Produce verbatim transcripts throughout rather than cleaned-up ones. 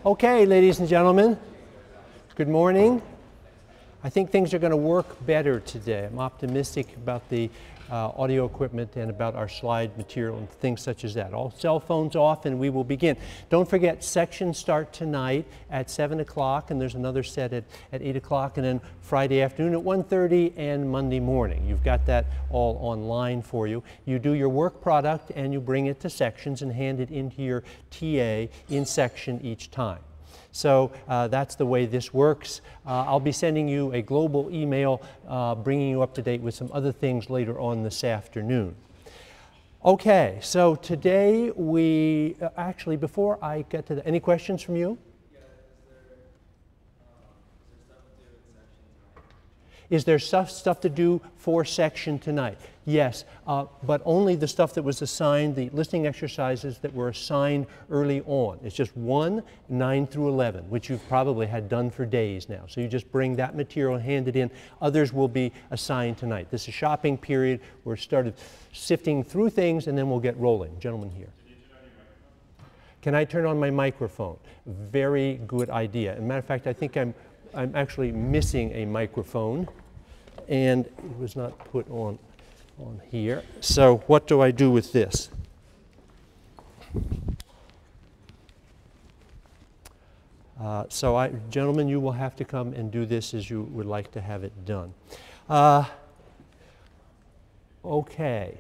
Okay, ladies and gentlemen, good morning. I think things are going to work better today. I'm optimistic about the uh, audio equipment and about our slide material and things such as that. All cell phones off and we will begin. Don't forget, sections start tonight at seven o'clock, and there's another set at, at eight o'clock, and then Friday afternoon at one thirty and Monday morning. You've got that all online for you. You do your work product and you bring it to sections and hand it into your T A in section each time. So uh, that's the way this works. Uh, I'll be sending you a global email uh, bringing you up to date with some other things later on this afternoon. Okay, so today we, uh, actually before I get to the, any questions from you? Yeah, is there, um, is there stuff, stuff to do for section tonight? Yes, uh, but only the stuff that was assigned, the listening exercises that were assigned early on. It's just one, nine through eleven, which you've probably had done for days now. So you just bring that material, hand it in. Others will be assigned tonight. This is shopping period. We're started sifting through things and then we'll get rolling. Gentlemen here. Can I turn on my microphone? Very good idea. As a matter of fact, I think I'm, I'm actually missing a microphone and it was not put on. on here. So what do I do with this? Uh, so I, gentlemen, you will have to come and do this as you would like to have it done. Uh, okay.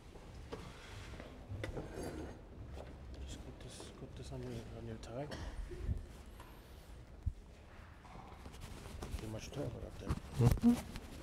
Just put this, put this on your, on your tie. Too much taller up there. Mm-hmm.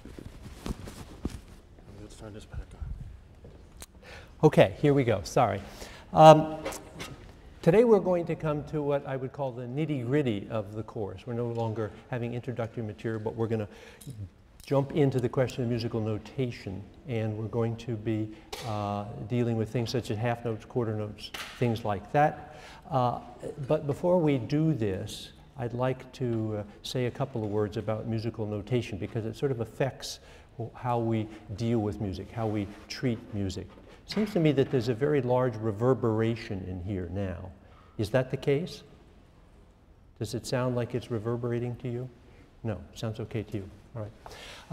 Turn this back on. Okay, here we go. Sorry. Um, today we're going to come to what I would call the nitty-gritty of the course. We're no longer having introductory material, but we're going to jump into the question of musical notation, and we're going to be uh, dealing with things such as half notes, quarter notes, things like that. Uh, but before we do this, I'd like to uh, say a couple of words about musical notation because it sort of affects how we deal with music, how we treat music. It seems to me that there's a very large reverberation in here now. Is that the case? Does it sound like it's reverberating to you? No, sounds okay to you. All right.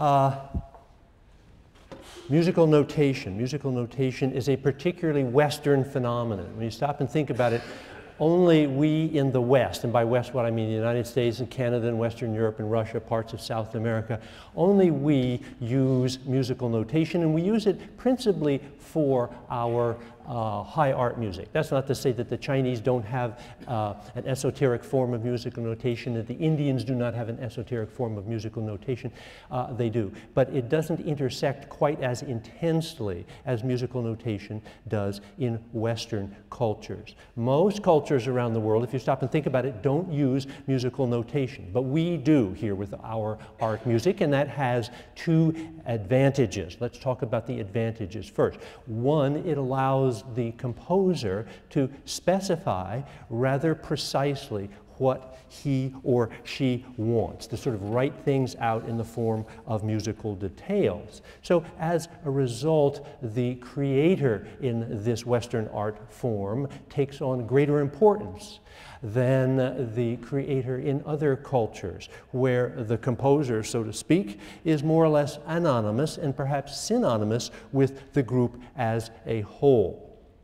Uh, musical notation. Musical notation is a particularly Western phenomenon. When you stop and think about it, only we in the West, and by West what I mean the United States and Canada and Western Europe and Russia, parts of South America, only we use musical notation, and we use it principally for our uh, high art music. That's not to say that the Chinese don't have uh, an esoteric form of musical notation, that the Indians do not have an esoteric form of musical notation. Uh, they do. But it doesn't intersect quite as intensely as musical notation does in Western cultures. Most cultures around the world, if you stop and think about it, don't use musical notation. But we do here with our art music, and that has two advantages. Let's talk about the advantages first. One, it allows the composer to specify rather precisely what he or she wants, to sort of write things out in the form of musical details. So as a result, the creator in this Western art form takes on greater importance than the creator in other cultures, where the composer, so to speak, is more or less anonymous and perhaps synonymous with the group as a whole.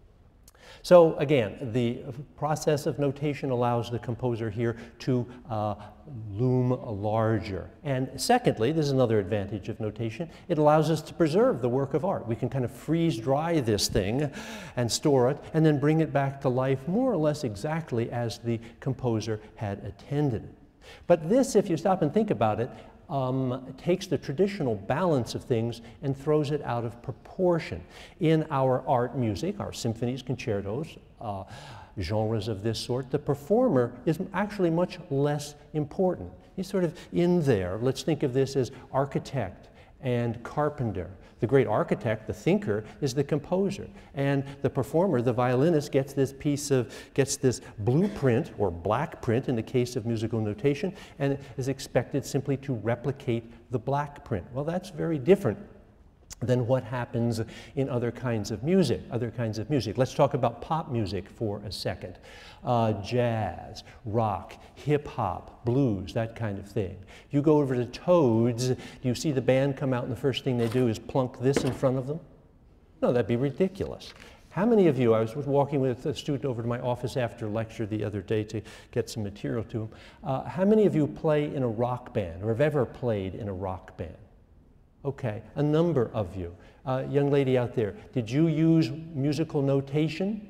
So again, the process of notation allows the composer here to uh, loom larger. And secondly, this is another advantage of notation, it allows us to preserve the work of art. We can kind of freeze dry this thing and store it and then bring it back to life more or less exactly as the composer had intended it. But this, if you stop and think about it, Um, takes the traditional balance of things and throws it out of proportion. In our art music, our symphonies, concertos, uh, genres of this sort, the performer is actually much less important. He's sort of in there. Let's think of this as architect and carpenter. The great architect, the thinker, is the composer. And the performer, the violinist, gets this piece of, gets this blueprint, or black print in the case of musical notation, and is expected simply to replicate the black print. Well, that's very different than what happens in other kinds of music, other kinds of music. Let's talk about pop music for a second. Uh, jazz, rock, hip hop, blues, that kind of thing. You go over to Toads, do you see the band come out and the first thing they do is plunk this in front of them? No, that'd be ridiculous. How many of you, I was walking with a student over to my office after lecture the other day to get some material to him. Uh, how many of you play in a rock band or have ever played in a rock band? Okay, a number of you. Uh, young lady out there, did you use musical notation?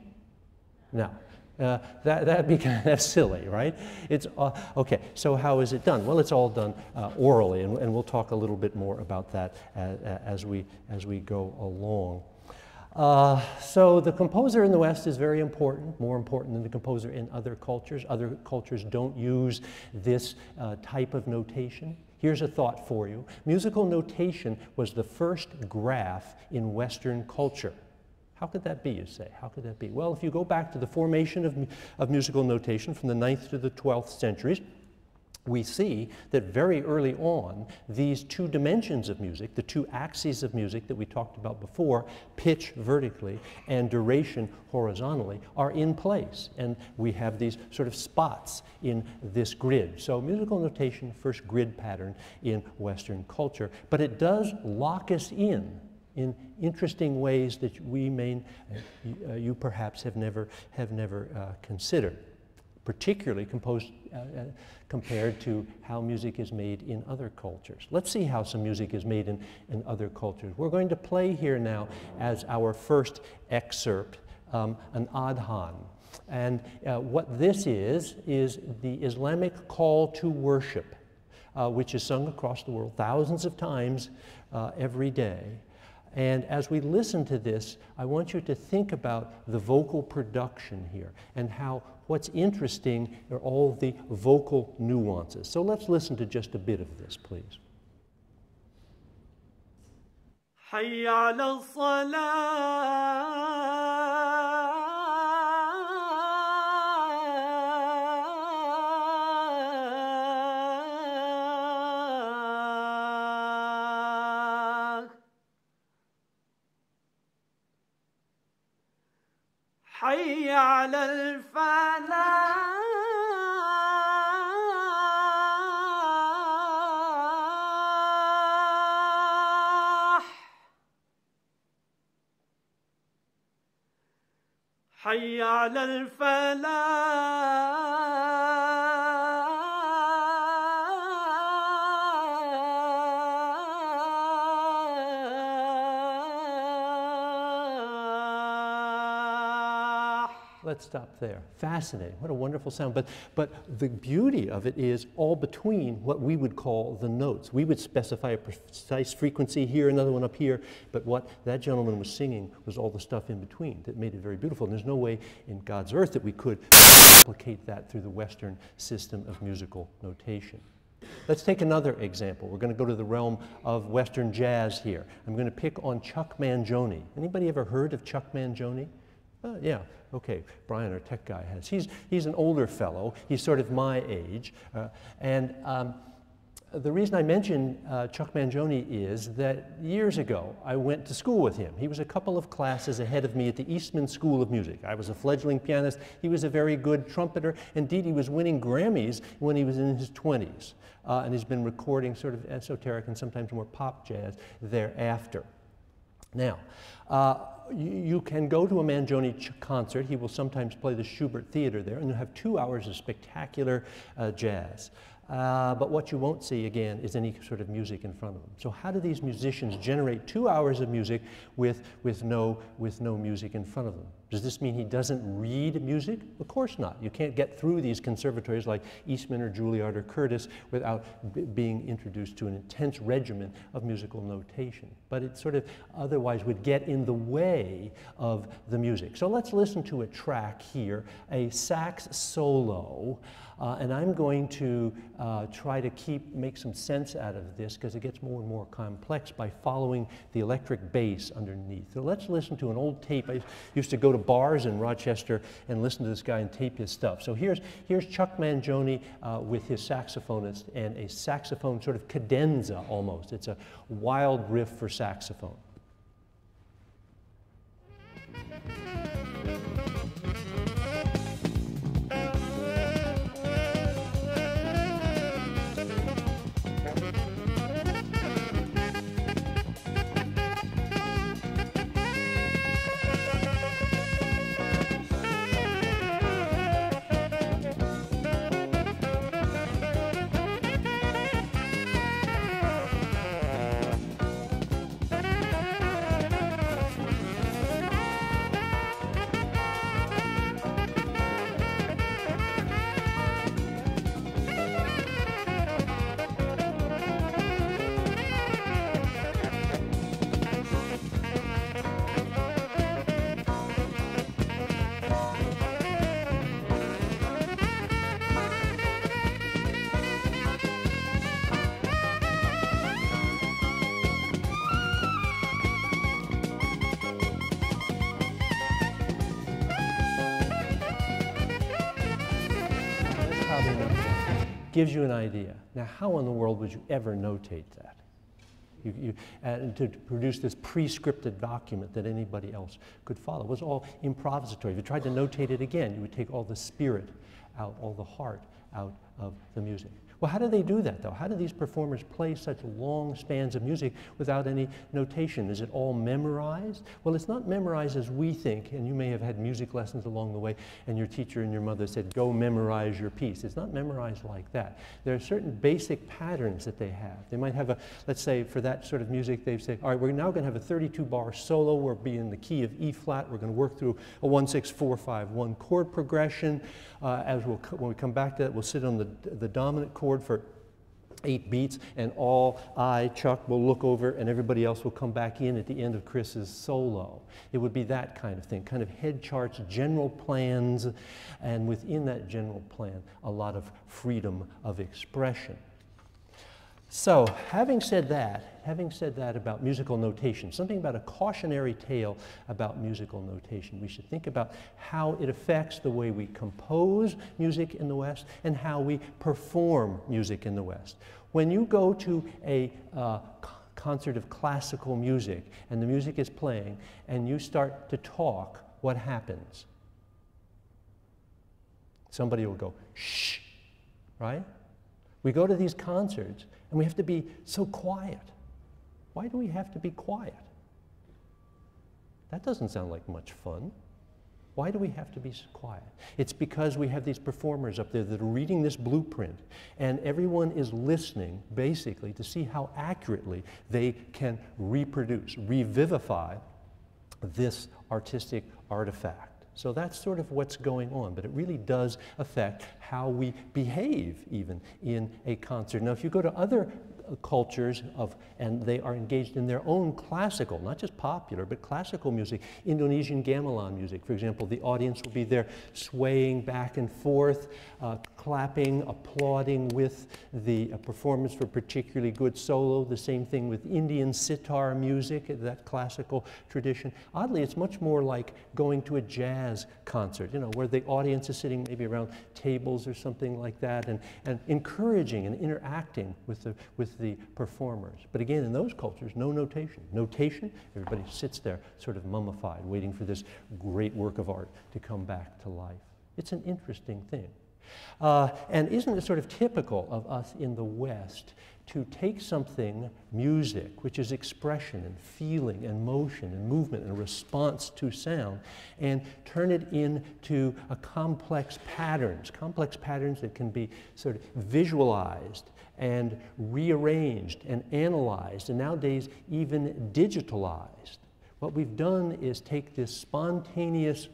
No. Uh, that, that'd be kind of silly, right? It's, uh, okay, so how is it done? Well, it's all done uh, orally, and, and we'll talk a little bit more about that as, as, we, as we go along. Uh, so the composer in the West is very important, more important than the composer in other cultures. Other cultures don't use this uh, type of notation. Here's a thought for you. Musical notation was the first graph in Western culture. How could that be, you say? How could that be? Well, if you go back to the formation of, of musical notation from the ninth to the twelfth centuries, we see that very early on, these two dimensions of music, the two axes of music that we talked about before, pitch vertically and duration horizontally, are in place. And we have these sort of spots in this grid. So musical notation, first grid pattern in Western culture, but it does lock us in in interesting ways that we may, uh, you perhaps have never, have never uh, considered, particularly composed, uh, uh, compared to how music is made in other cultures. Let's see how some music is made in, in other cultures. We're going to play here now as our first excerpt, um, an adhan. And uh, what this is, is the Islamic call to worship, uh, which is sung across the world thousands of times uh, every day. And as we listen to this, I want you to think about the vocal production here and how what's interesting are all the vocal nuances. So let's listen to just a bit of this, please. حي على حي على الفلاح حي على الفلاح Let's stop there. Fascinating. What a wonderful sound. But, but the beauty of it is all between what we would call the notes. We would specify a precise frequency here, another one up here, but what that gentleman was singing was all the stuff in between that made it very beautiful. And there's no way in God's earth that we could replicate that through the Western system of musical notation. Let's take another example. We're going to go to the realm of Western jazz here. I'm going to pick on Chuck Mangione. Anybody ever heard of Chuck Mangione? Uh, yeah, okay, Brian, our tech guy, has. He's, he's an older fellow. He's sort of my age. Uh, and um, the reason I mention uh, Chuck Mangione is that years ago, I went to school with him. He was a couple of classes ahead of me at the Eastman School of Music. I was a fledgling pianist. He was a very good trumpeter. Indeed, he was winning Grammys when he was in his twenties. Uh, and he's been recording sort of esoteric and sometimes more pop jazz thereafter. Now, uh, you, you can go to a Mangione concert. He will sometimes play the Schubert Theater there, and you'll have two hours of spectacular uh, jazz. Uh, but what you won't see, again, is any sort of music in front of them. So how do these musicians generate two hours of music with, with, no, with no music in front of them? Does this mean he doesn't read music? Of course not. You can't get through these conservatories like Eastman or Juilliard or Curtis without b being introduced to an intense regimen of musical notation. But it sort of otherwise would get in the way of the music. So let's listen to a track here, a sax solo. Uh, and I'm going to uh, try to keep, make some sense out of this because it gets more and more complex by following the electric bass underneath. So let's listen to an old tape. I used to go to bars in Rochester and listen to this guy and tape his stuff. So here's, here's Chuck Mangione uh, with his saxophonist and a saxophone sort of cadenza almost. It's a wild riff for saxophone. Gives you an idea. Now, how in the world would you ever notate that? You, you, and to, to produce this pre-scripted document that anybody else could follow. It was all improvisatory. If you tried to notate it again, you would take all the spirit out, all the heart out of the music. Well, how do they do that, though? How do these performers play such long spans of music without any notation? Is it all memorized? Well, it's not memorized as we think, and you may have had music lessons along the way, and your teacher and your mother said, go memorize your piece. It's not memorized like that. There are certain basic patterns that they have. They might have a, let's say, for that sort of music, they say, all right, we're now going to have a thirty-two bar solo. We'll be in the key of E flat. We're going to work through a one six four five one chord progression. Uh, as we'll, when we come back to that, we'll sit on the, the dominant chord for eight beats, and all I, Chuck, will look over, and everybody else will come back in at the end of Chris's solo. It would be that kind of thing, kind of head charts, general plans, and within that general plan, a lot of freedom of expression. So, having said that, having said that about musical notation, something about a cautionary tale about musical notation. We should think about how it affects the way we compose music in the West and how we perform music in the West. When you go to a uh, concert of classical music and the music is playing and you start to talk, what happens? Somebody will go, shh, right? We go to these concerts and we have to be so quiet. Why do we have to be quiet? That doesn't sound like much fun. Why do we have to be so quiet? It's because we have these performers up there that are reading this blueprint, and everyone is listening, basically, to see how accurately they can reproduce, revivify this artistic artifact. So that's sort of what's going on, but it really does affect how we behave even in a concert. Now, if you go to other uh, cultures of, and they are engaged in their own classical, not just popular, but classical music, Indonesian gamelan music, for example, the audience will be there swaying back and forth, uh, clapping, applauding with the uh, performance for particularly good solo. The same thing with Indian sitar music, that classical tradition. Oddly, it's much more like going to a jazz concert, you know, where the audience is sitting maybe around tables or something like that, and, and encouraging and interacting with the, with the performers. But again, in those cultures, no notation. Notation, everybody sits there sort of mummified, waiting for this great work of art to come back to life. It's an interesting thing. Uh, and isn't it sort of typical of us in the West to take something, music, which is expression and feeling and motion and movement and response to sound, and turn it into a complex patterns, complex patterns that can be sort of visualized and rearranged and analyzed, and nowadays even digitalized. What we've done is take this spontaneous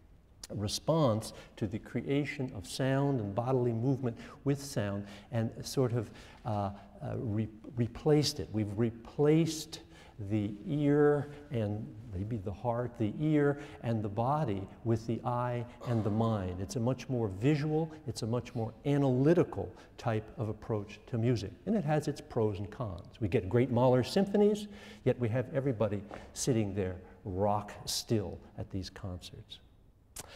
response to the creation of sound and bodily movement with sound and sort of uh, uh, re replaced it. We've replaced the ear and maybe the heart, the ear and the body with the eye and the mind. It's a much more visual, it's a much more analytical type of approach to music. And it has its pros and cons. We get great Mahler symphonies, yet we have everybody sitting there rock still at these concerts.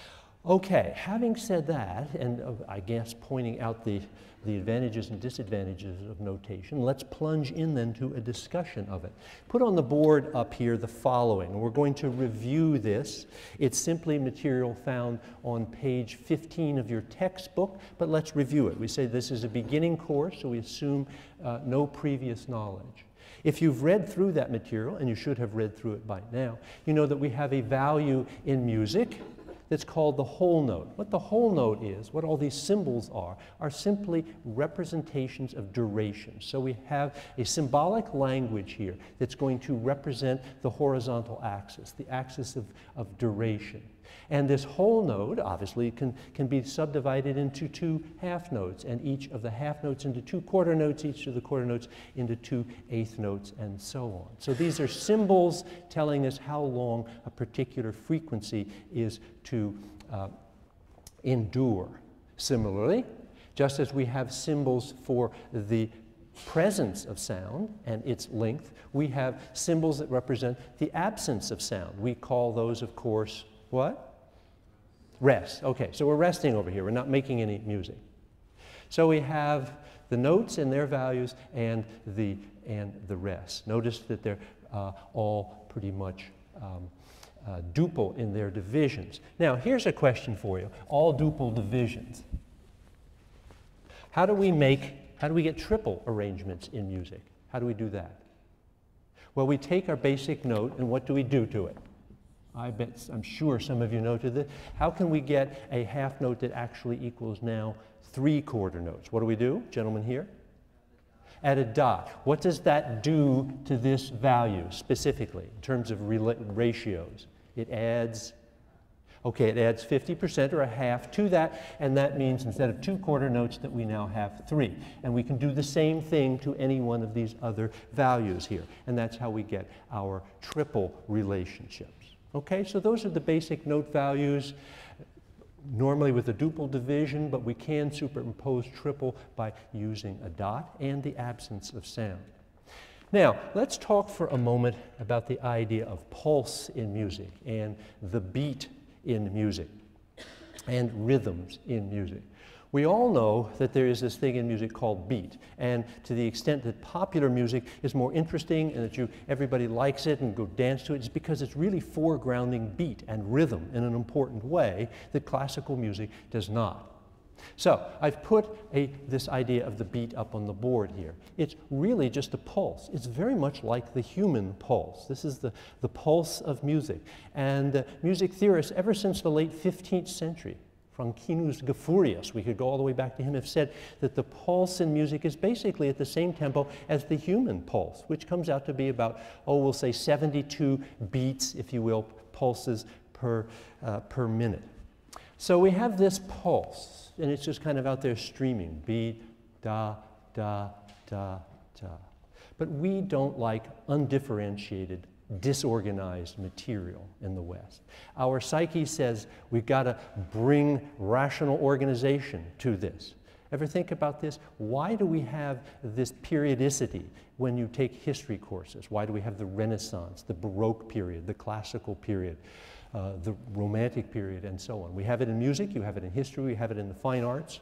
Okay, having said that, and uh, I guess pointing out the, the advantages and disadvantages of notation, let's plunge in then to a discussion of it. Put on the board up here the following, and we're going to review this. It's simply material found on page fifteen of your textbook, but let's review it. We say this is a beginning course, so we assume uh, no previous knowledge. If you've read through that material, and you should have read through it by now, you know that we have a value in music that's called the whole note. What the whole note is, what all these symbols are, are simply representations of duration. So we have a symbolic language here that's going to represent the horizontal axis, the axis of, of duration. And this whole note, obviously, can, can be subdivided into two half notes, and each of the half notes into two quarter notes, each of the quarter notes into two eighth notes, and so on. So these are symbols telling us how long a particular frequency is to uh, endure. Similarly, just as we have symbols for the presence of sound and its length, we have symbols that represent the absence of sound. We call those, of course, what? Rest. Okay, so we're resting over here. We're not making any music. So we have the notes and their values and the, and the rest. Notice that they're uh, all pretty much um, uh, duple in their divisions. Now, here's a question for you. All duple divisions. How do we make, how do we get triple arrangements in music? How do we do that? Well, we take our basic note, and what do we do to it? I bet, I'm sure some of you know to this. How can we get a half note that actually equals now three quarter notes? What do we do, gentlemen here? Add a dot. What does that do to this value specifically in terms of ratios? It adds, okay, it adds fifty percent or a half to that, and that means instead of two quarter notes that we now have three. And we can do the same thing to any one of these other values here, and that's how we get our triple relationships. Okay, so those are the basic note values, normally with a duple division, but we can superimpose triple by using a dot and the absence of sound. Now, let's talk for a moment about the idea of pulse in music and the beat in music and rhythms in music. We all know that there is this thing in music called beat, and to the extent that popular music is more interesting and that you, everybody likes it and go dance to it, it's because it's really foregrounding beat and rhythm in an important way that classical music does not. So I've put a, this idea of the beat up on the board here. It's really just a pulse. It's very much like the human pulse. This is the, the pulse of music. And uh, music theorists, ever since the late fifteenth century, Francinus Gefurius, we could go all the way back to him, have said that the pulse in music is basically at the same tempo as the human pulse, which comes out to be about, oh, we'll say seventy-two beats, if you will, pulses per, uh, per minute. So we have this pulse, and it's just kind of out there streaming, beat, da, da, da, da. But we don't like undifferentiated, disorganized material in the West. Our psyche says we've got to bring rational organization to this. Ever think about this? Why do we have this periodicity when you take history courses? Why do we have the Renaissance, the Baroque period, the classical period, uh, the Romantic period, and so on? We have it in music, you have it in history, we have it in the fine arts.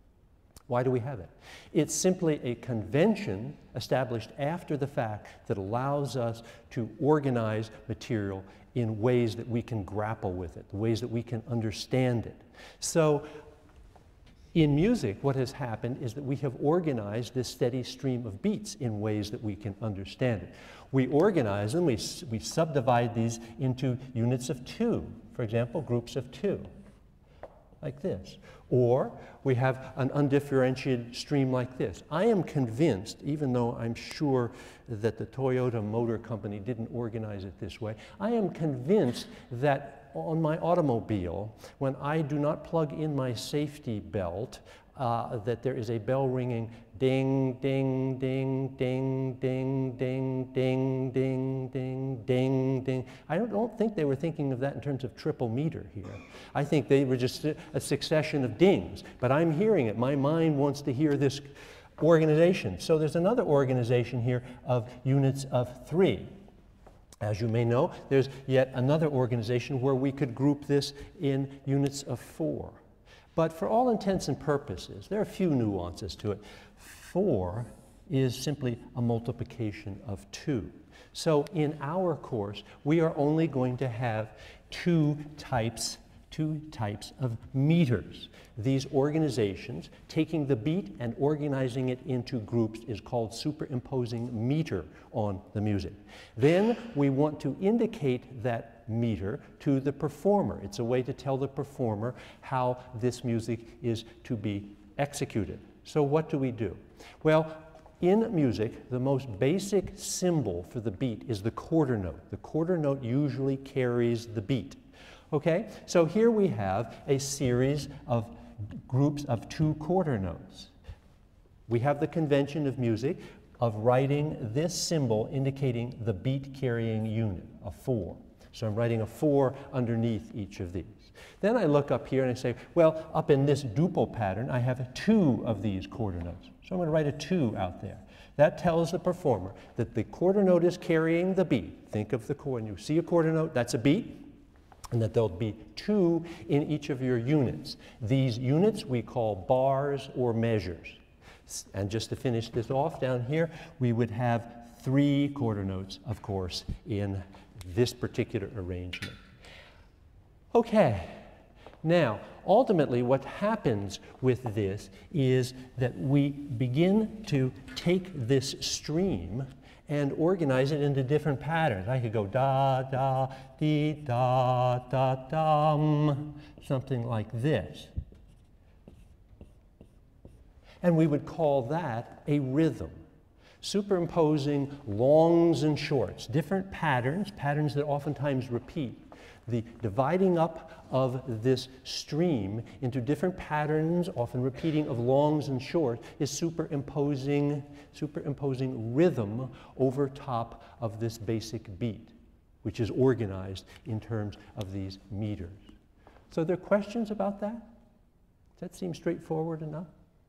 Why do we have it? It's simply a convention established after the fact that allows us to organize material in ways that we can grapple with it, the ways that we can understand it. So in music, what has happened is that we have organized this steady stream of beats in ways that we can understand it. We organize them, we, we subdivide these into units of two, for example, groups of two, like this. Or we have an undifferentiated stream like this. I am convinced, even though I'm sure that the Toyota Motor Company didn't organize it this way, I am convinced that on my automobile, when I do not plug in my safety belt, uh, that there is a bell ringing ding, ding, ding, ding, ding, ding, ding, ding, ding, ding, ding. I don't, don't think they were thinking of that in terms of triple meter here. I think they were just a succession of dings, but I'm hearing it. My mind wants to hear this organization. So there's another organization here of units of three. As you may know, there's yet another organization where we could group this in units of four. But for all intents and purposes, there are a few nuances to it. Four is simply a multiplication of two. So in our course, we are only going to have two types, two types of meters. These organizations, taking the beat and organizing it into groups, is called superimposing meter on the music. Then we want to indicate that meter to the performer. It's a way to tell the performer how this music is to be executed. So what do we do? Well, in music, the most basic symbol for the beat is the quarter note. The quarter note usually carries the beat. Okay, so here we have a series of groups of two quarter notes. We have the convention of music of writing this symbol indicating the beat carrying unit, a four. So I'm writing a four underneath each of these. Then I look up here and I say, well, up in this duple pattern, I have two of these quarter notes. So I'm going to write a two out there. That tells the performer that the quarter note is carrying the beat. Think of the chord. When you see a quarter note, that's a beat. And that there'll be two in each of your units. These units we call bars or measures. And just to finish this off down here, we would have three quarter notes, of course, in this particular arrangement. Okay, now ultimately what happens with this is that we begin to take this stream and organize it into different patterns. I could go da, da, dee, da, da, dum, something like this. And we would call that a rhythm. Superimposing longs and shorts, different patterns, patterns that oftentimes repeat. The dividing up of this stream into different patterns, often repeating, of longs and shorts, is superimposing, superimposing rhythm over top of this basic beat, which is organized in terms of these meters. So are there questions about that? Does that seem straightforward enough?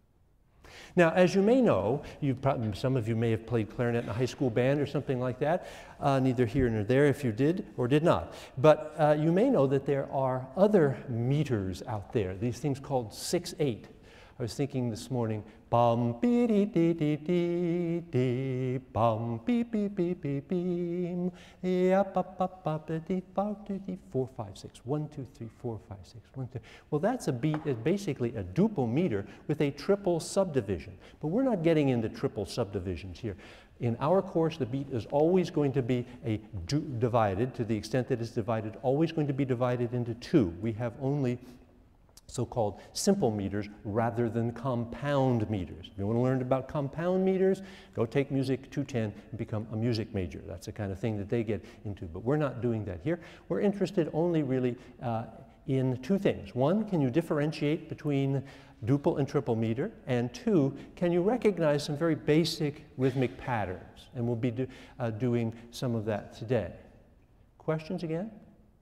Now, as you may know, you've probably, some of you may have played clarinet in a high school band or something like that, uh, neither here nor there if you did or did not. But uh, you may know that there are other meters out there, these things called six eight. I was thinking this morning, bum bee dee dee dee dee dee, bum bee bee bee bee beam, yeah ba ba ba ba dee ba dee four five six, one two three four five six, one two. Well, that's a beat, is basically a duple meter with a triple subdivision. But we're not getting into triple subdivisions here. In our course, the beat is always going to be a divided, to the extent that it's divided, always going to be divided into two. We have only so-called simple meters rather than compound meters. If you want to learn about compound meters, go take Music two ten and become a music major. That's the kind of thing that they get into, but we're not doing that here. We're interested only really uh, in two things. One, can you differentiate between duple and triple meter? And two, can you recognize some very basic rhythmic patterns? And we'll be do, uh, doing some of that today. Questions again?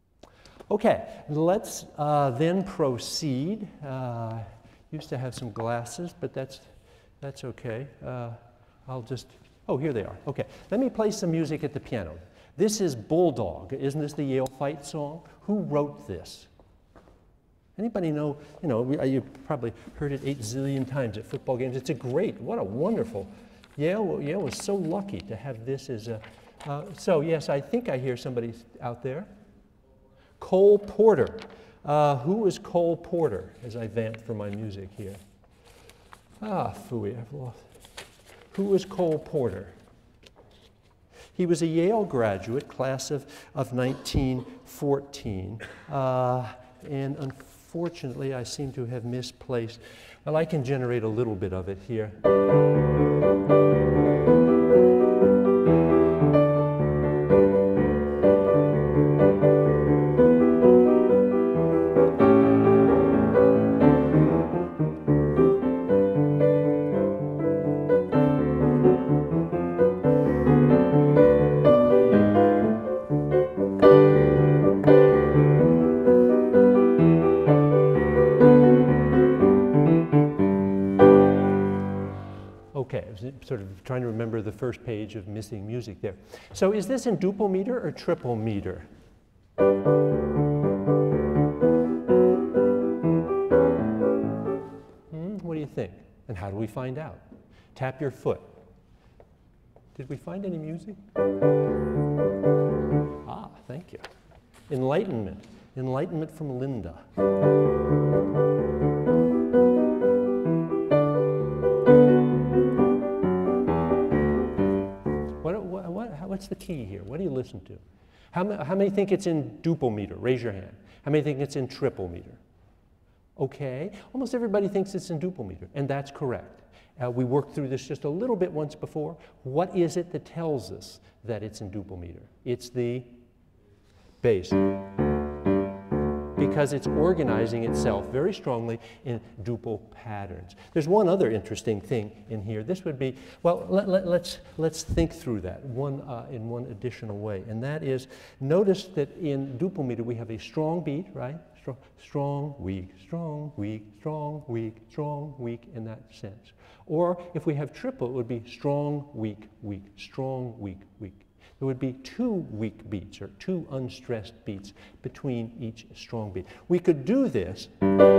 Okay, let's uh, then proceed. Uh, used to have some glasses, but that's, that's okay. Uh, I'll just, oh, here they are. Okay, let me play some music at the piano. This is Bulldog. Isn't this the Yale Fight song? Who wrote this? Anybody know? You know, we, you probably heard it eight zillion times at football games. It's a great, what a wonderful, Yale, Yale was so lucky to have this as a, uh, so yes, I think I hear somebody out there. Cole Porter. Uh, who is Cole Porter, as I vamp for my music here? Ah, phooey, I've lost. Who is Cole Porter? He was a Yale graduate, class of, of nineteen fourteen, uh, and unfortunately I seem to have misplaced. Well, I can generate a little bit of it here. Okay, I was sort of trying to remember the first page of Missing Music there. So is this in duple meter or triple meter? Hmm, what do you think? And how do we find out? Tap your foot. Did we find any music? Ah, thank you. Enlightenment. Enlightenment from Linda. What, what, what, what's the key here? What do you listen to? How, ma how many think it's in duple meter? Raise your hand. How many think it's in triple meter? Okay, almost everybody thinks it's in duple meter, and that's correct. Uh, we worked through this just a little bit once before. What is it that tells us that it's in duple meter? It's the bass, because it's organizing itself very strongly in duple patterns. There's one other interesting thing in here. This would be, well, let, let, let's, let's think through that one, uh, in one additional way, and that is, notice that in duple meter we have a strong beat, right? Strong, strong, weak, strong, weak, strong, weak, strong, weak, in that sense. Or if we have triple, it would be strong, weak, weak, strong, weak, weak. There would be two weak beats, or two unstressed beats between each strong beat. We could do this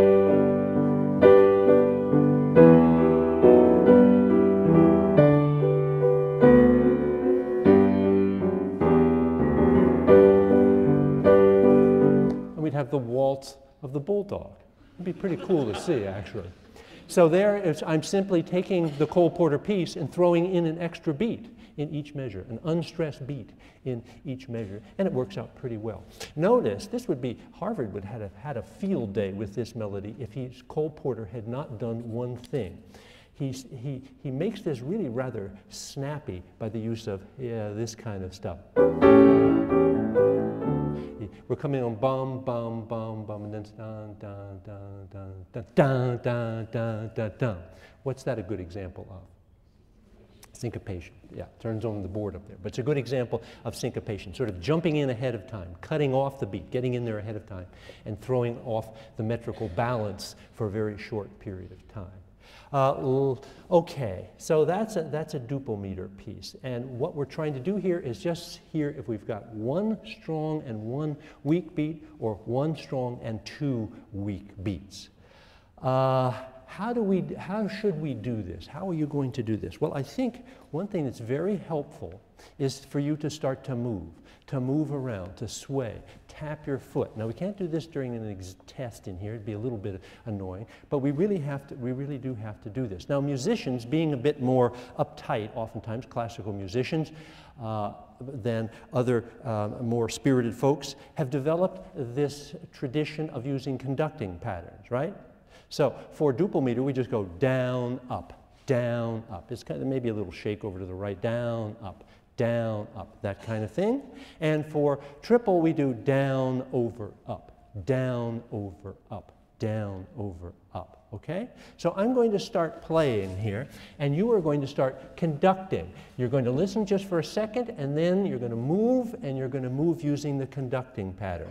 and we'd have the waltz of the bulldog. It'd be pretty cool to see, actually. So there, is, I'm simply taking the Cole Porter piece and throwing in an extra beat in each measure, an unstressed beat in each measure, and it works out pretty well. Notice, this would be, Harvard would have had a field day with this melody if he, Cole Porter had not done one thing. He's, he, he makes this really rather snappy by the use of, yeah, this kind of stuff. We're coming on bum, bum, bum, bum, and then dun, dun, dun, dun, dun, dun, dun, dun, dun, dun. What's that a good example of? Syncopation. Yeah, turns on the board up there. But it's a good example of syncopation, sort of jumping in ahead of time, cutting off the beat, getting in there ahead of time, and throwing off the metrical balance for a very short period of time. Uh, okay, so that's a, that's a duple meter piece. And what we're trying to do here is just here if we've got one strong and one weak beat, or one strong and two weak beats. Uh, how do we, how should we do this? How are you going to do this? Well, I think one thing that's very helpful is for you to start to move, to move around, to sway, tap your foot. Now, we can't do this during an ex test in here. It'd be a little bit annoying, but we really have to, we really do have to do this. Now, musicians, being a bit more uptight, oftentimes classical musicians, uh, than other uh, more spirited folks, have developed this tradition of using conducting patterns, right? So for duple meter, we just go down, up, down, up. It's kind of maybe a little shake over to the right, down, up, down, up, that kind of thing. And for triple, we do down, over, up, down, over, up, down, over, up, okay? So I'm going to start playing here, and you are going to start conducting. You're going to listen just for a second, and then you're going to move, and you're going to move using the conducting pattern.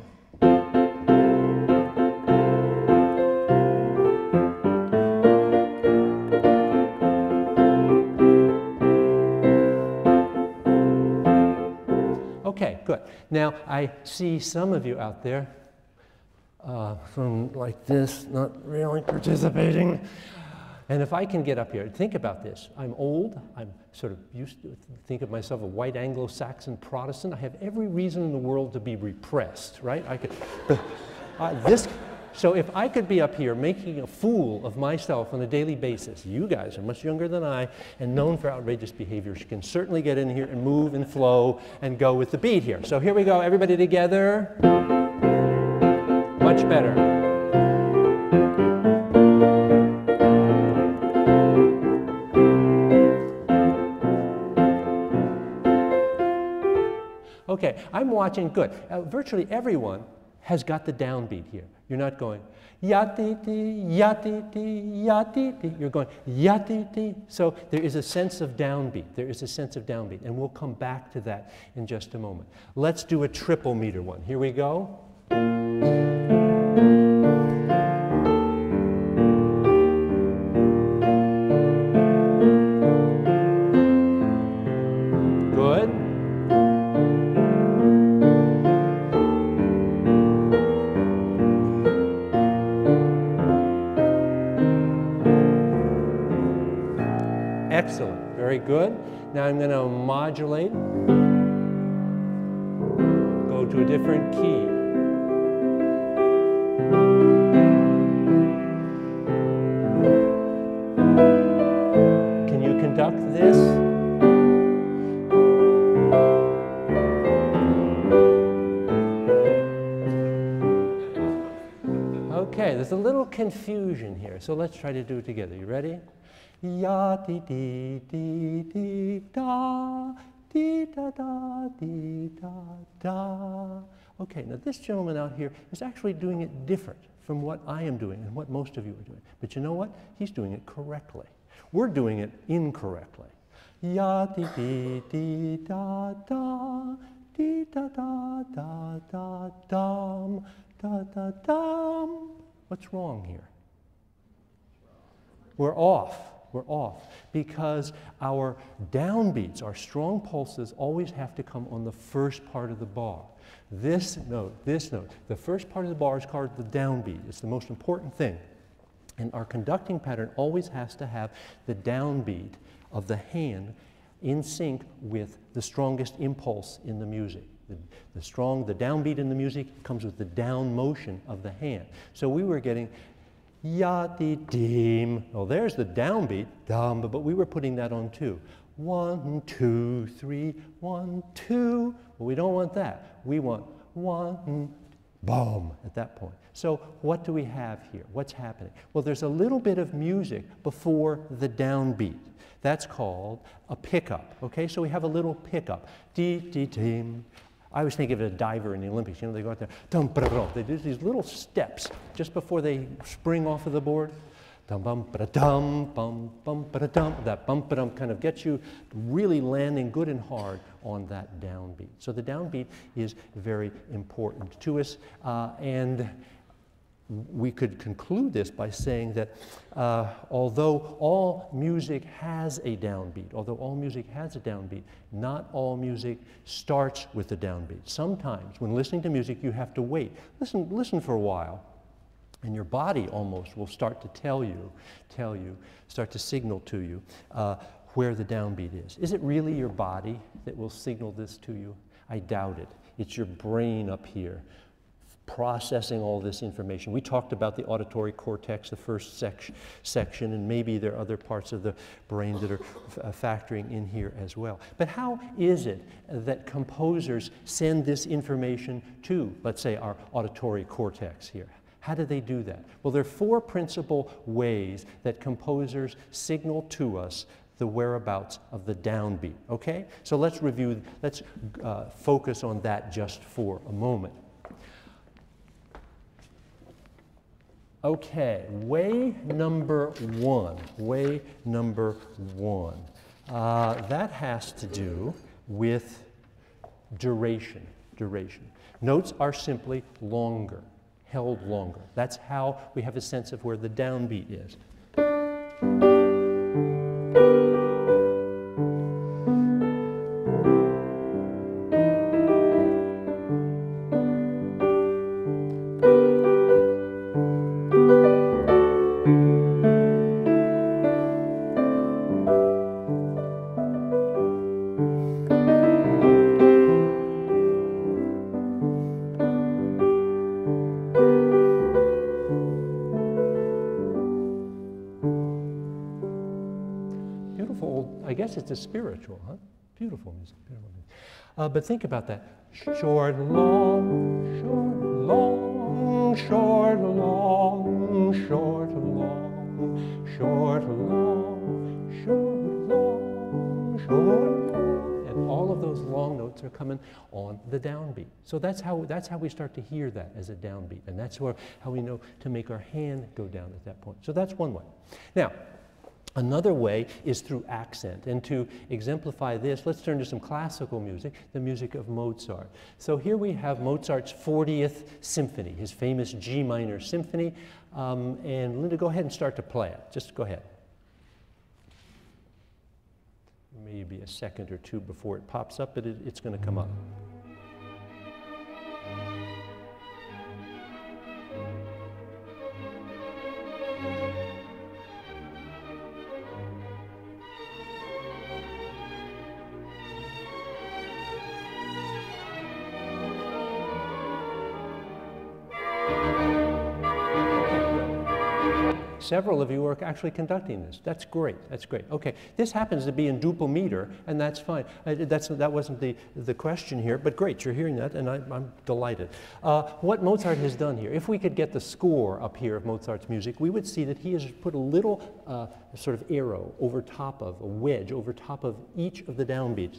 Okay, good. Now, I see some of you out there uh, from like this, not really participating. And if I can get up here, think about this. I'm old. I'm sort of used to think of myself a white Anglo-Saxon Protestant. I have every reason in the world to be repressed, right? I could, uh, this, so if I could be up here making a fool of myself on a daily basis, you guys are much younger than I and known for outrageous behaviors. You can certainly get in here and move and flow and go with the beat here. So here we go, everybody together. Much better. Okay, I'm watching, good. Uh, virtually everyone has got the downbeat here. You're not going ya-ti-ti, ya-ti-ti, ya-ti-ti. You're going ya-ti-ti. So there is a sense of downbeat. There is a sense of downbeat, and we'll come back to that in just a moment. Let's do a triple meter one. Here we go. Excellent. Very good. Now I'm going to modulate. Go to a different key. Can you conduct this? Okay, there's a little confusion here, so let's try to do it together. You ready? Ya dee dee dee dee da, dee da da dee da da. Okay, now this gentleman out here is actually doing it different from what I am doing and what most of you are doing. But you know what? He's doing it correctly. We're doing it incorrectly. Ya dee dee dee da da, dee da da da da dum, da da dum. What's wrong here? We're off. We're off because our downbeats, our strong pulses, always have to come on the first part of the bar. This note, this note, the first part of the bar is called the downbeat. It's the most important thing. And our conducting pattern always has to have the downbeat of the hand in sync with the strongest impulse in the music. The, the strong, the downbeat in the music comes with the down motion of the hand. So we were getting ya dee dim. Oh, there's the downbeat, dum, but we were putting that on two. One, two, three, one, two. Well, we don't want that. We want one, boom, at that point. So what do we have here? What's happening? Well, there's a little bit of music before the downbeat. That's called a pickup, okay? So we have a little pickup. Dee, dee, dim. I always think of a diver in the Olympics. You know, they go out there, dum, ba, da, they do these little steps just before they spring off of the board. Dum, bum, ba, da, dum, bum, bum, ba, da, dum. That bum, ba, dum kind of gets you really landing good and hard on that downbeat. So the downbeat is very important to us. Uh, and we could conclude this by saying that uh, although all music has a downbeat, although all music has a downbeat, not all music starts with a downbeat. Sometimes when listening to music, you have to wait. Listen, listen for a while, and your body almost will start to tell you, tell you, start to signal to you uh, where the downbeat is. Is it really your body that will signal this to you? I doubt it. It's your brain up here processing all this information. We talked about the auditory cortex, the first sec section, and maybe there are other parts of the brain that are uh, factoring in here as well. But how is it that composers send this information to, let's say, our auditory cortex here? How do they do that? Well, there are four principal ways that composers signal to us the whereabouts of the downbeat, okay? So let's review, let's uh, focus on that just for a moment. Okay, way number one, way number one. Uh, that has to do with duration, duration. Notes are simply longer, held longer. That's how we have a sense of where the downbeat is. It's a spiritual, huh? Beautiful music, beautiful music. Uh, but think about that. Short, long, short, long, short, long, short, long, short, long, short, long, short, long. And all of those long notes are coming on the downbeat. So that's how, that's how we start to hear that as a downbeat. And that's where, how we know to make our hand go down at that point. So that's one way. Now, another way is through accent. And to exemplify this, let's turn to some classical music, the music of Mozart. So here we have Mozart's fortieth Symphony, his famous G minor symphony. Um, and Linda, go ahead and start to play it. Just go ahead. Maybe a second or two before it pops up, but it, it's going to come up. several of you are actually conducting this. That's great. That's great. Okay, this happens to be in duple meter, and that's fine. Uh, that's, that wasn't the, the question here, but great, you're hearing that, and I, I'm delighted. Uh, what Mozart has done here, if we could get the score up here of Mozart's music, we would see that he has put a little uh, sort of arrow over top of, a wedge over top of each of the downbeats.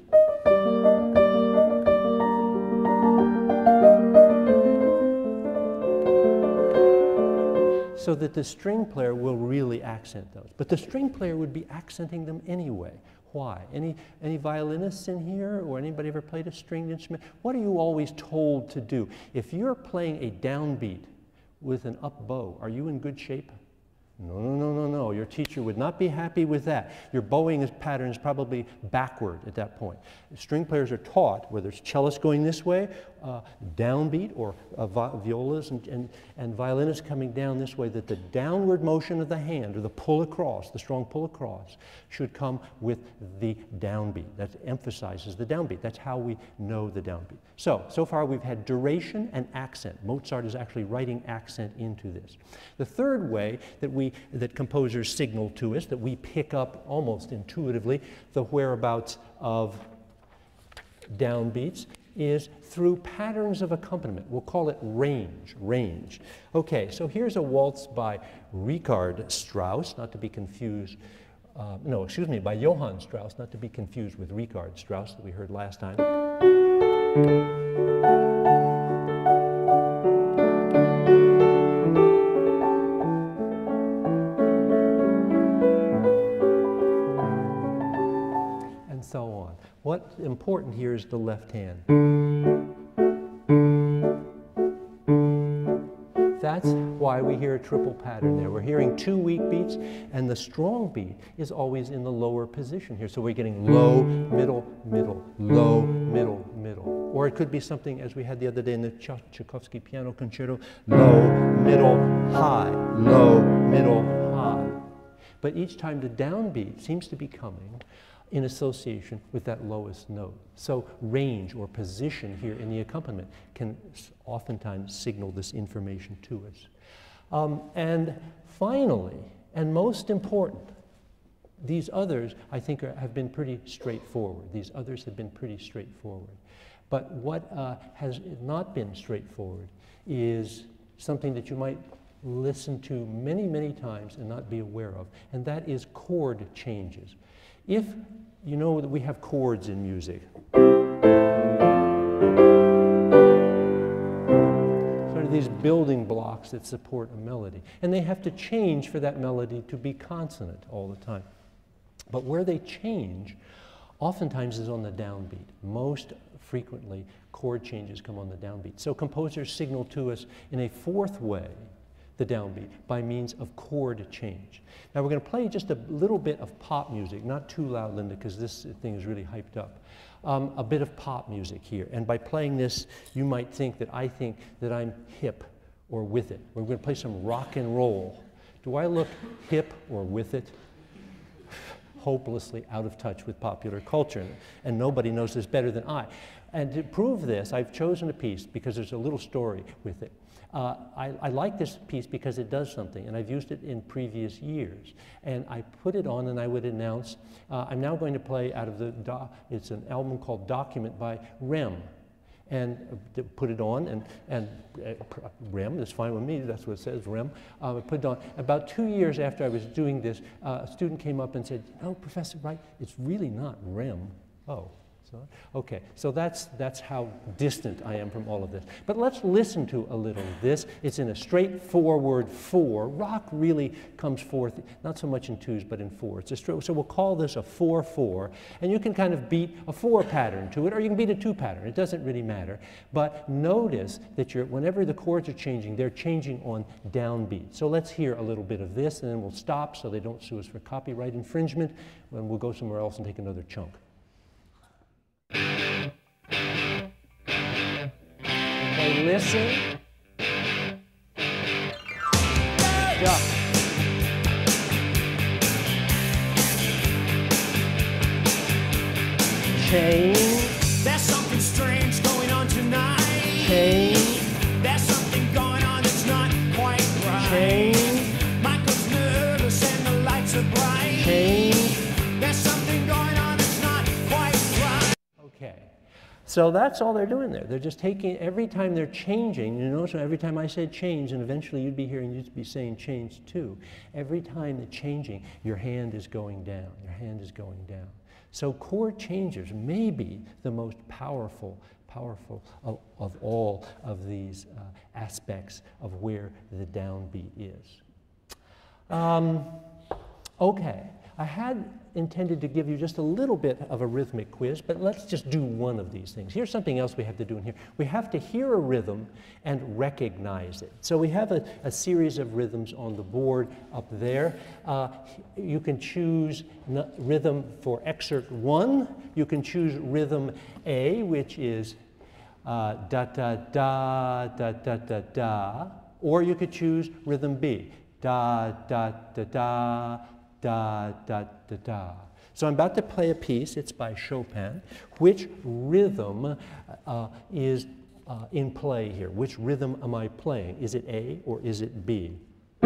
So that the string player will really accent those. But the string player would be accenting them anyway. Why? Any, any violinists in here, or anybody ever played a stringed instrument? What are you always told to do? If you're playing a downbeat with an up bow, are you in good shape? No, no, no, no, no. Your teacher would not be happy with that. Your bowing pattern is probably backward at that point. String players are taught, whether it's cellists going this way, uh, downbeat, or uh, violas and, and, and violinists coming down this way, that the downward motion of the hand, or the pull across, the strong pull across, should come with the downbeat. That emphasizes the downbeat. That's how we know the downbeat. So, so far we've had duration and accent. Mozart is actually writing accent into this. The third way that we that composers signal to us, that we pick up almost intuitively the whereabouts of downbeats, is through patterns of accompaniment. We'll call it range, range. Okay, so here's a waltz by Richard Strauss, not to be confused, uh, no, excuse me, by Johann Strauss, not to be confused with Richard Strauss that we heard last time. What's important here is the left hand. That's why we hear a triple pattern there. We're hearing two weak beats, and the strong beat is always in the lower position here. So we're getting low, middle, middle, low, middle, middle. Or it could be something, as we had the other day in the Tchaikovsky Piano Concerto, low, middle, high, low, middle, high. But each time the downbeat seems to be coming in association with that lowest note. So range or position here in the accompaniment can oftentimes signal this information to us. Um, and finally, and most important, these others I think are, have been pretty straightforward. These others have been pretty straightforward. But what uh, has not been straightforward is something that you might listen to many, many times and not be aware of, and that is chord changes. If you know that we have chords in music, sort of these building blocks that support a melody, and they have to change for that melody to be consonant all the time. But where they change oftentimes is on the downbeat. Most frequently, chord changes come on the downbeat. So composers signal to us in a fourth way the downbeat by means of chord change. Now we're going to play just a little bit of pop music, not too loud, Linda, because this thing is really hyped up. Um, a bit of pop music here, and by playing this, you might think that I think that I'm hip or with it. We're going to play some rock and roll. Do I look hip or with it? Hopelessly out of touch with popular culture, and nobody knows this better than I. And to prove this, I've chosen a piece because there's a little story with it. Uh, I, I like this piece because it does something, and I've used it in previous years. And I put it on and I would announce, uh, I'm now going to play out of the, do it's an album called Document by Rem. And uh, put it on, and, and uh, Rem, that's fine with me, that's what it says, Rem. Uh, I put it on. About two years after I was doing this, uh, a student came up and said, "Oh, Professor Wright, it's really not Rem." Oh. So, okay, so that's, that's how distant I am from all of this. But let's listen to a little of this. It's in a straightforward four. Rock really comes forth, not so much in twos, but in four. It's a straight, so we'll call this a four four, and you can kind of beat a four pattern to it, or you can beat a two pattern. It doesn't really matter. But notice that you're, whenever the chords are changing, they're changing on downbeat. So let's hear a little bit of this, and then we'll stop so they don't sue us for copyright infringement, and we'll go somewhere else and take another chunk. Okay, listen. Duck. Change. There's something strange going on tonight. Change. There's something going on that's not quite right. Change. Michael's nervous. change. There's something going on that's not quite right. Okay. So that's all they're doing there. They're just taking, every time they're changing, you notice every time I said change, and eventually you'd be hearing, you'd be saying change too. Every time they're changing, your hand is going down. Your hand is going down. So chord changers may be the most powerful, powerful of, of all of these uh, aspects of where the downbeat is. Um, okay. I had intended to give you just a little bit of a rhythmic quiz, but let's just do one of these things. Here's something else we have to do in here. We have to hear a rhythm and recognize it. So we have a, a series of rhythms on the board up there. Uh, you can choose rhythm for excerpt one. You can choose rhythm A, which is uh, da da da da da da da, or you could choose rhythm B, da da da da. Da, da, da, da. So I'm about to play a piece. It's by Chopin. Which rhythm uh, is uh, in play here? Which rhythm am I playing? Is it A or is it B?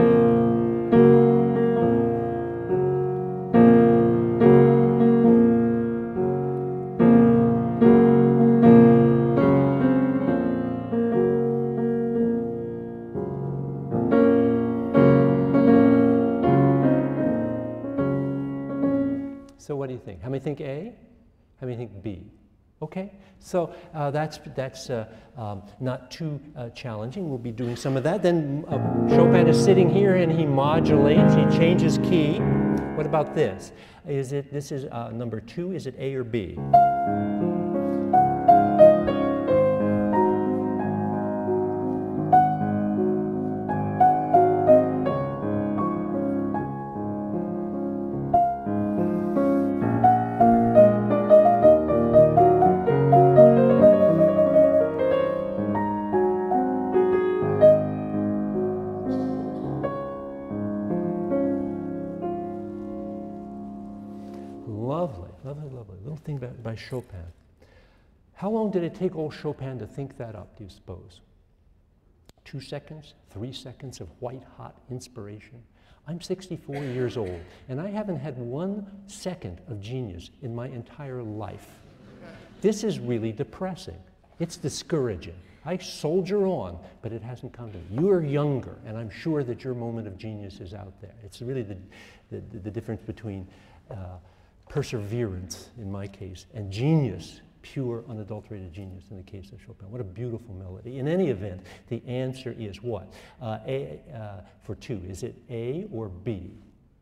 So what do you think? How many think A? How many think B? Okay, so uh, that's, that's uh, um, not too uh, challenging. We'll be doing some of that. Then uh, Chopin is sitting here and he modulates, he changes key. What about this? Is it, this is uh, number two, is it A or B? Lovely, lovely, lovely. Little thing by, by Chopin. How long did it take old Chopin to think that up, do you suppose? Two seconds? Three seconds of white-hot inspiration? I'm sixty-four years old, and I haven't had one second of genius in my entire life. This is really depressing. It's discouraging. I soldier on, but it hasn't come to me. You're younger, and I'm sure that your moment of genius is out there. It's really the, the, the difference between uh, perseverance, in my case, and genius, pure, unadulterated genius in the case of Chopin. What a beautiful melody. In any event, the answer is what? Uh, A, uh, for two, is it A or B?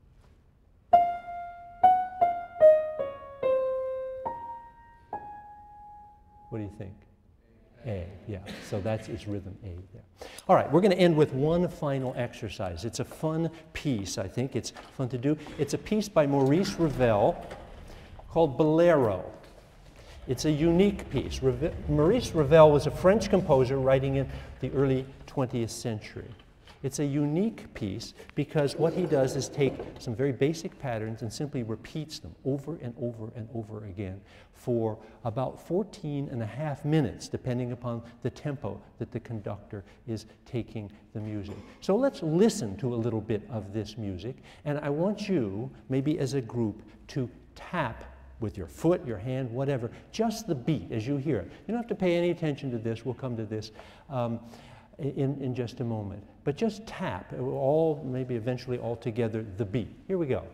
What do you think? A, yeah, so that's its rhythm A there. All right, we're going to end with one final exercise. It's a fun piece, I think. It's fun to do. It's a piece by Maurice Ravel called Bolero. It's a unique piece. Reve Maurice Ravel was a French composer writing in the early twentieth century. It's a unique piece because what he does is take some very basic patterns and simply repeats them over and over and over again for about fourteen and a half minutes, depending upon the tempo that the conductor is taking the music. So let's listen to a little bit of this music, and I want you, maybe as a group, to tap with your foot, your hand, whatever, just the beat as you hear it. You don't have to pay any attention to this. We'll come to this um, in, in just a moment. But just tap, all, maybe eventually all together, the beat. Here we go.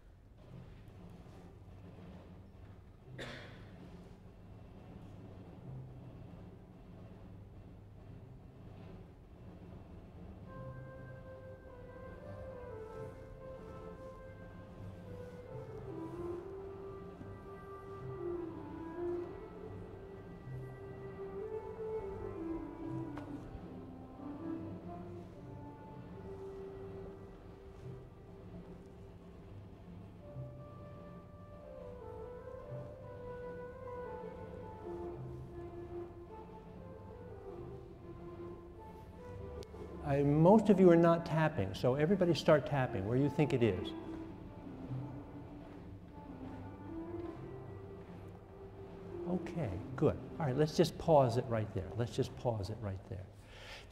I, most of you are not tapping, so everybody start tapping where you think it is. Okay, good. All right, let's just pause it right there. Let's just pause it right there.